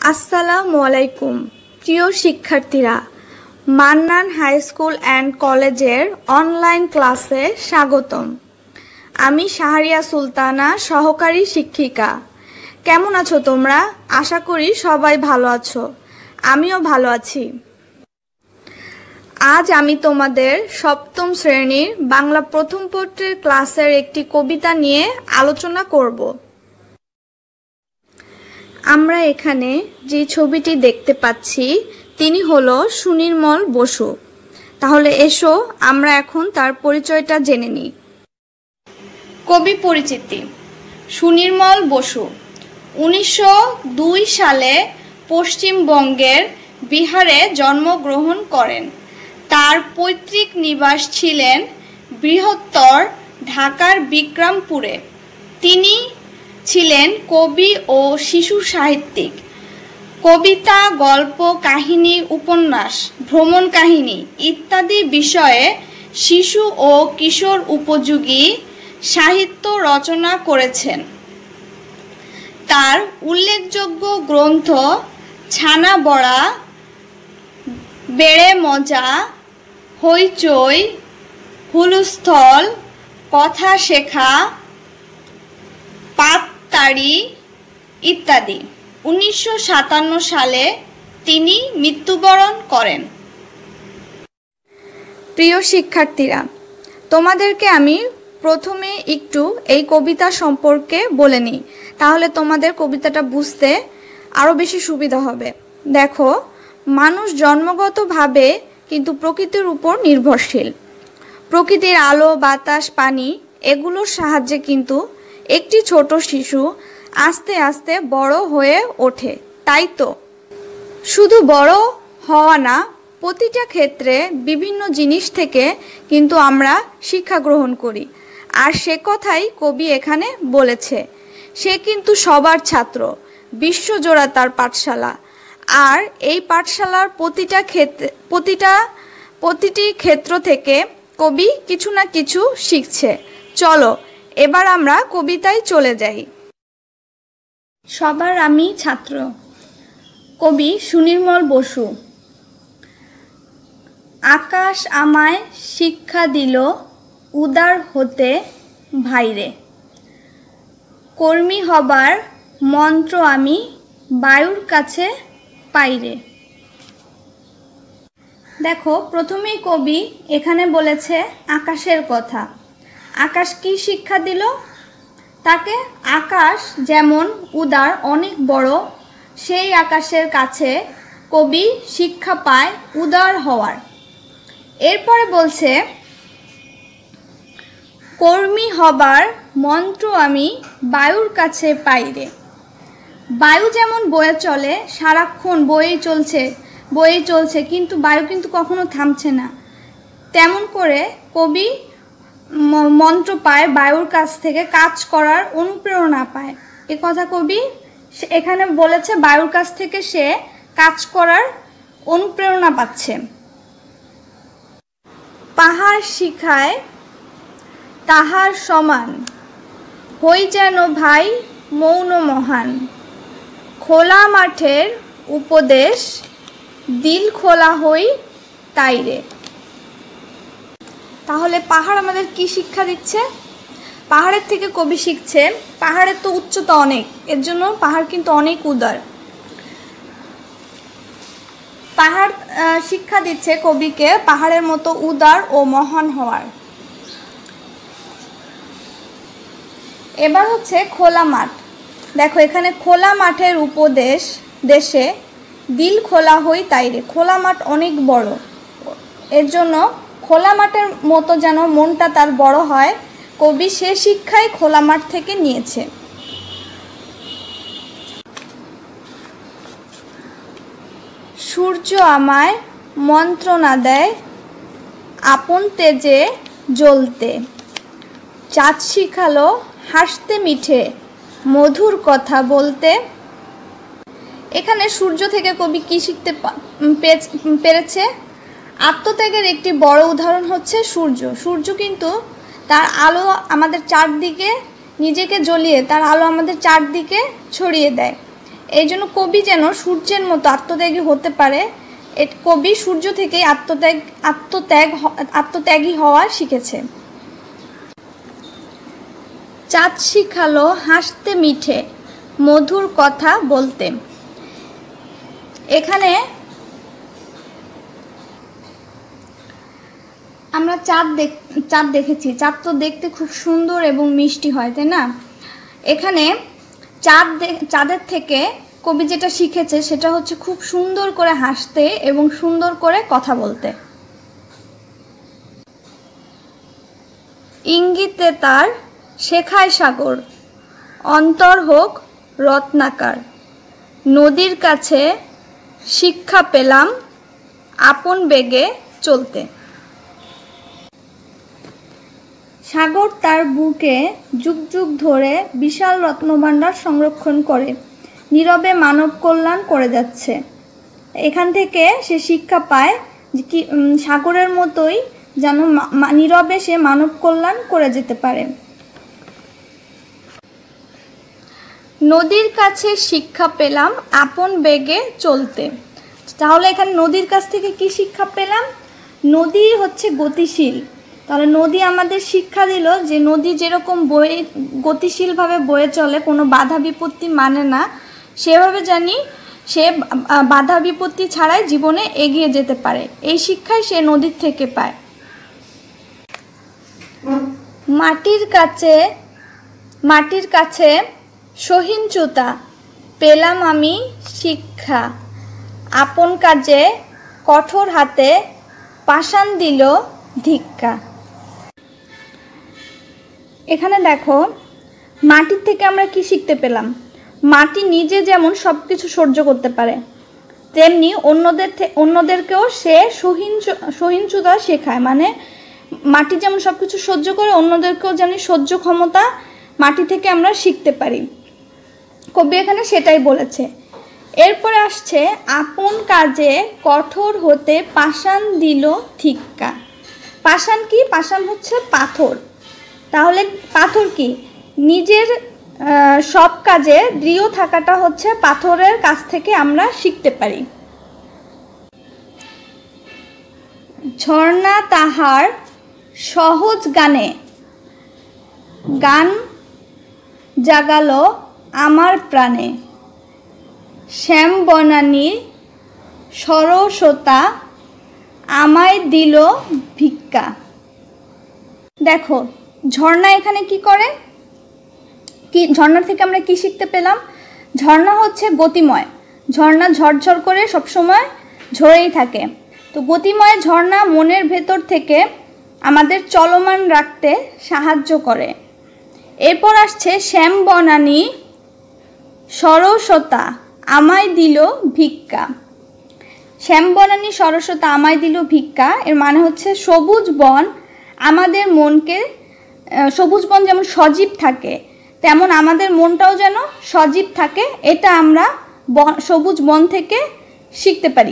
আসসালামু আলাইকুম প্রিয় শিক্ষার্থীরা, মান্নান হাই স্কুল অ্যান্ড কলেজের অনলাইন ক্লাসে স্বাগতম। আমি শাহরিয়া সুলতানা, সহকারী শিক্ষিকা। কেমন আছো তোমরা? আশা করি সবাই ভালো আছো। আমিও ভালো আছি। আজ আমি তোমাদের সপ্তম শ্রেণীর বাংলা প্রথম পত্রের ক্লাসের একটি কবিতা নিয়ে আলোচনা করব। আমরা এখানে যে ছবিটি দেখতে পাচ্ছি তিনি হলো সুনির্মল বসু। তাহলে এসো আমরা এখন তার পরিচয়টা জেনে নিই। কবি পরিচিতি: সুনির্মল বসু 1902 সালে পশ্চিমবঙ্গের বিহারে জন্মগ্রহণ করেন। তার পৈতৃক নিবাস ছিলেন বৃহত্তর ঢাকার বিক্রমপুরে। তিনি ছিলেন কবি ও শিশু সাহিত্যিক। কবিতা, গল্প, কাহিনী, উপন্যাস, ভ্রমণ কাহিনী ইত্যাদি বিষয়ে শিশু ও কিশোর উপযোগী সাহিত্য রচনা করেছেন। তার উল্লেখযোগ্য গ্রন্থ ছানা বড়া, বেড়ে মজা, হইচই, হুলস্থল, কথা শেখা, পাততাড়ি ইত্যাদি। 1957 সালে তিনি মৃত্যুবরণ করেন। প্রিয় শিক্ষার্থীরা, তোমাদেরকে আমি প্রথমে একটু এই কবিতা সম্পর্কে বলে নিই, তাহলে তোমাদের কবিতাটা বুঝতে আরও বেশি সুবিধা হবে। দেখো, মানুষ জন্মগতভাবে কিন্তু প্রকৃতির উপর নির্ভরশীল। প্রকৃতির আলো, বাতাস, পানি এগুলোর সাহায্যে কিন্তু একটি ছোট শিশু আস্তে আস্তে বড় হয়ে ওঠে। তাই তো শুধু বড় হওয়া না, প্রতিটা ক্ষেত্রে বিভিন্ন জিনিস থেকে কিন্তু আমরা শিক্ষা গ্রহণ করি। আর সে কথাই কবি এখানে বলেছে। সে কিন্তু সবার ছাত্র, বিশ্বজোড়া তার পাঠশালা। আর এই পাঠশালার প্রতিটি ক্ষেত্র থেকে কবি কিছু না কিছু শিখছে। চলো এবার আমরা কবিতায় চলে যাই। সবার আমি ছাত্র। কবি সুনির্মল বসু। আকাশ আমায় শিক্ষা দিল উদার হতে ভাইরে, কর্মী হবার মন্ত্র আমি বায়ুর কাছে পাইরে। দেখো, প্রথমেই কবি এখানে বলেছে আকাশের কথা। আকাশ কি শিক্ষা দিল তাকে? আকাশ যেমন উদার, অনেক বড়, সেই আকাশের কাছে কবি শিক্ষা পায় উদার হওয়ার। এরপরে বলছে কর্মী হবার মন্ত্র আমি বায়ুর কাছে পাইরে। বায়ু যেমন বয়ে চলে, সারাক্ষণ বয়েই চলছে, কিন্তু বায়ু কিন্তু কখনো থামছে না। তেমন করে কবি মন্ত্র পায় বায়ুর কাছ থেকে, কাজ করার অনুপ্রেরণা পায়। এ কথা কবি এখানে বলেছে, বায়ুর কাছ থেকে সে কাজ করার অনুপ্রেরণা পাচ্ছে। পাহাড় শিখায় তাহার সমান, হই যেন ভাই মৌন মহান। খোলা মাঠের উপদেশ, দিল খোলা হই তাইরে। তাহলে পাহাড় আমাদের কি শিক্ষা দিচ্ছে? পাহাড়ের থেকে কবি শিখছে পাহাড়ের তো উচ্চতা অনেক, এর জন্য পাহাড় কিন্তু অনেক উদার। পাহাড় শিক্ষা দিচ্ছে কবিকে পাহাড়ের মতো উদার ও মহান হওয়ার। এবার হচ্ছে খোলা মাঠ। দেখো, এখানে খোলা মাঠের উপদেশ দেশে দিল খোলা হই তাইরে। খোলা মাঠ অনেক বড়, এর জন্য খোলা মাঠের মতো যেন মনটা তার বড় হয়। কবি সে শিক্ষাই খোলা মাঠ থেকে নিয়েছে। সূর্য আমায় মন্ত্রণা দেয় আপন তেজে জ্বলতে, চাঁদ শিখালো হাসতে মিঠে মধুর কথা বলতে। এখানে সূর্য থেকে কবি কি শিখতে পেরেছে? আত্মত্যাগের একটি বড় উদাহরণ হচ্ছে সূর্য। সূর্য কিন্তু তার আলো আমাদের চারদিকে, নিজেকে জ্বলিয়ে তার আলো আমাদের চারদিকে ছড়িয়ে দেয়। এই জন্য কবি যেন সূর্যের মতো আত্মত্যাগী হতে পারে, কবি সূর্য থেকেই আত্মত্যাগী হওয়া শিখেছে। চাঁদ শিখালো হাসতে মিঠে মধুর কথা বলতে। এখানে আমরা চাঁদ দেখেছি, চাঁদ তো দেখতে খুব সুন্দর এবং মিষ্টি হয়, তাই না? এখানে চাঁদের থেকে কবি যেটা শিখেছে সেটা হচ্ছে খুব সুন্দর করে হাসতে এবং সুন্দর করে কথা বলতে। ইঙ্গিতে তার শেখায় সাগর, অন্তর হোক রত্নাকার। নদীর কাছে শিক্ষা পেলাম আপন বেগে চলতে। সাগর তার বুকে যুগ যুগ ধরে বিশাল রত্নভাণ্ডার সংরক্ষণ করে নীরবে মানব কল্যাণ করে যাচ্ছে। এখান থেকে সে শিক্ষা পায় যে কি সাগরের মতোই যেন নীরবে সে মানব কল্যাণ করে যেতে পারে। নদীর কাছে শিক্ষা পেলাম আপন বেগে চলতে। তাহলে এখানে নদীর কাছ থেকে কি শিক্ষা পেলাম? নদী হচ্ছে গতিশীল। তাহলে নদী আমাদের শিক্ষা দিল যে নদী যেরকম গতিশীলভাবে বয়ে চলে, কোনো বাধা বিপত্তি মানে না, সেভাবে জানি সে বাধা বিপত্তি ছাড়াই জীবনে এগিয়ে যেতে পারে। এই শিক্ষাই সে নদীর থেকে পায়। মাটির কাছে সহিঞ্চুতা পেলাম আমি শিক্ষা, আপন কাজে কঠোর হাতে পাষাণ দিল ধিক্কা। এখানে দেখো, মাটির থেকে আমরা কি শিখতে পেলাম? মাটি নিজে যেমন সব কিছু সহ্য করতে পারে, তেমনি অন্যদেরকেও সে সহিঞ্চুতা শেখায়। মানে মাটি যেমন সব কিছু সহ্য করে, অন্যদেরকেও যেন সহ্য ক্ষমতা মাটি থেকে আমরা শিখতে পারি। কবি এখানে সেটাই বলেছে। এরপরে আসছে আপন কাজে কঠোর হতে পাষাণ দিল ধিক্কা। পাষাণ কি? পাষাণ হচ্ছে পাথর। তাহলে পাথর কি? নিজের সব কাজে দৃঢ় থাকাটা হচ্ছে পাথরের কাছ থেকে আমরা শিখতে পারি। ঝর্ণা তাহার সহজ গানে গান জাগালো আমার প্রাণে, শ্যাম বনানী সরসতা আমায় দিল ভিক্ষা। দেখো, ঝর্ণা এখানে কি করে? ঝর্ণার থেকে আমরা কি শিখতে পেলাম? ঝর্ণা হচ্ছে গতিময়। ঝর্ণা ঝরঝর করে সবসময় ঝরেই থাকে। তো গতিময় ঝর্ণা মনের ভেতর থেকে আমাদের চলমান রাখতে সাহায্য করে। এরপর আসছে শ্যাম বনানী সরসতা আমায় দিল ভিক্ষা। শ্যাম বনানী সরসতা আমায় দিল ভিক্ষা এর মানে হচ্ছে সবুজ বন আমাদের মনকে, সবুজ বন যেমন সজীব থাকে তেমন আমাদের মনটাও যেন সজীব থাকে। এটা আমরা সবুজ বন থেকে শিখতে পারি।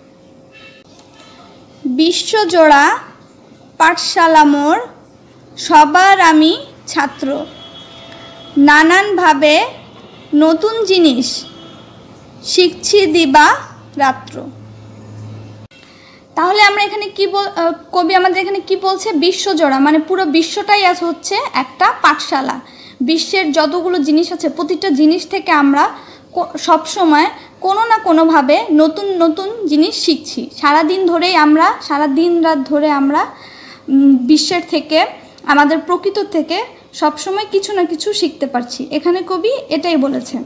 বিশ্বজোড়া পাঠশালা মোর, সবার আমি ছাত্র, নানানভাবে নতুন জিনিস শিখছি দিবা রাত্র। তাহলে আমরা এখানে কি কবি আমাদের এখানে কি বলছে? বিশ্বজোড়া মানে পুরো বিশ্বটাই হচ্ছে একটা পাঠশালা। বিশ্বের যতগুলো জিনিস আছে প্রতিটা জিনিস থেকে আমরা সব সময় কোনো না কোনোভাবে নতুন নতুন জিনিস শিখছি। সারা দিন রাত ধরে আমরা বিশ্বের থেকে, আমাদের প্রকৃত থেকে সবসময় কিছু না কিছু শিখতে পারছি। এখানে কবি এটাই বলেছে।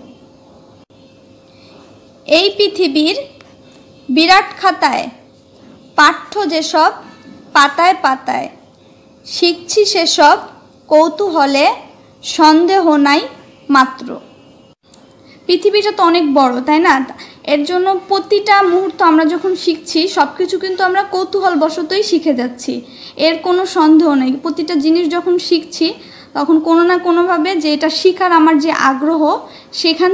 এই পৃথিবীর বিরাট খাতায় পাঠ্য যেসব পাতায় পাতায়, শিখছি সেসব কৌতূহলে সন্দেহ নাই মাত্র। পৃথিবীটা তো অনেক বড়, তাই না? এর জন্য প্রতিটা মুহূর্ত আমরা যখন শিখছি সব কিছু কিন্তু আমরা কৌতূহল বশতই শিখে যাচ্ছি, এর কোনো সন্দেহ নেই। প্রতিটা জিনিস যখন শিখছি তখন কোনো না কোনোভাবে যে এটা শেখার আমার যে আগ্রহ, সেখান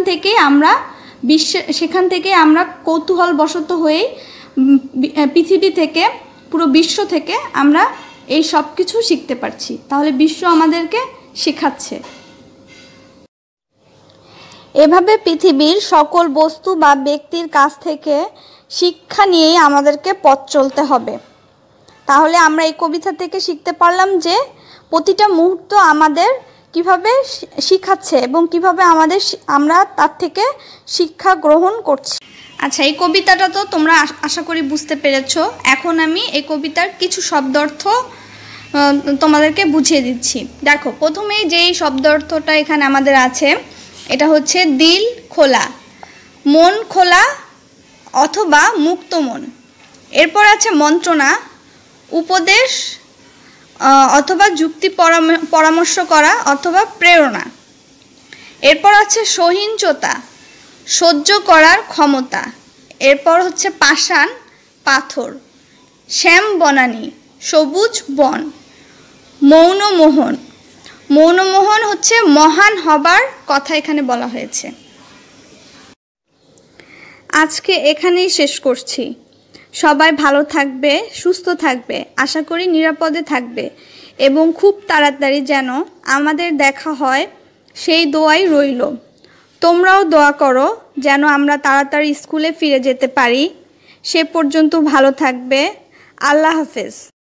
থেকে আমরা কৌতূহল বশত হয়েই পৃথিবী থেকে, পুরো বিশ্ব থেকে আমরা এই সব কিছু শিখতে পারছি। তাহলে বিশ্ব আমাদেরকে শেখাচ্ছে। এভাবে পৃথিবীর সকল বস্তু বা ব্যক্তির কাছ থেকে শিক্ষা নিয়েই আমাদেরকে পথ চলতে হবে। তাহলে আমরা এই কবিতা থেকে শিখতে পারলাম যে প্রতিটা মুহূর্ত আমাদের কিভাবে শিখাচ্ছে এবং কিভাবে আমরা তার থেকে শিক্ষা গ্রহণ করছি। আচ্ছা, এই কবিতাটা তো তোমরা আশা করি বুঝতে পেরেছো। এখন আমি এই কবিতার কিছু শব্দার্থ তোমাদেরকে বুঝিয়ে দিচ্ছি। দেখো, প্রথমেই যেই শব্দার্থটা এখানে আমাদের আছে, এটা হচ্ছে দিল খোলা, মন খোলা অথবা মুক্ত মন। এরপর আছে মন্ত্রণা, উপদেশ অথবা যুক্তি পরামর্শ করা অথবা প্রেরণা। এরপর আছে সহিঞ্চতা, সহ্য করার ক্ষমতা। এরপর হচ্ছে পাষাণ, পাথর। শ্যাম বনানী, সবুজ বন। মৌনমোহন, মৌনমোহন হচ্ছে মহান হবার কথা এখানে বলা হয়েছে। আজকে এখানেই শেষ করছি। সবাই ভালো থাকবে, সুস্থ থাকবে, আশা করি নিরাপদে থাকবে এবং খুব তাড়াতাড়ি যেন আমাদের দেখা হয় সেই দোয়াই রইল। তোমরাও দোয়া করো যেন আমরা তাড়াতাড়ি স্কুলে ফিরে যেতে পারি। সে পর্যন্ত ভালো থাকবে। আল্লাহ হাফেজ।